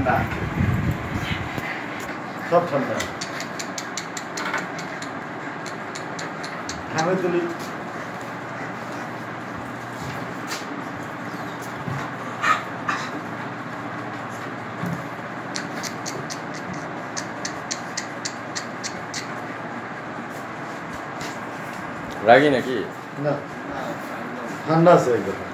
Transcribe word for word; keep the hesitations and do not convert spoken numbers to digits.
ঠান্ডা সব ঠান্ডা ঘামে তুলি রাগি নাকি না ঠান্ডা আছে একদম